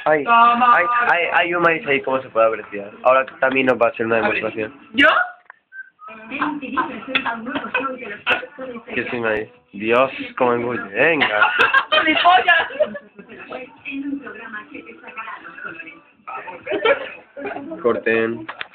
Ay, Toma. hay un maíz ahí, ¿cómo se puede apreciar? Ahora también nos va a hacer una demostración. ¿Yo? ¿Qué es un maíz? Dios, cómo engulle. Venga. ¡Gilipollas! Corten.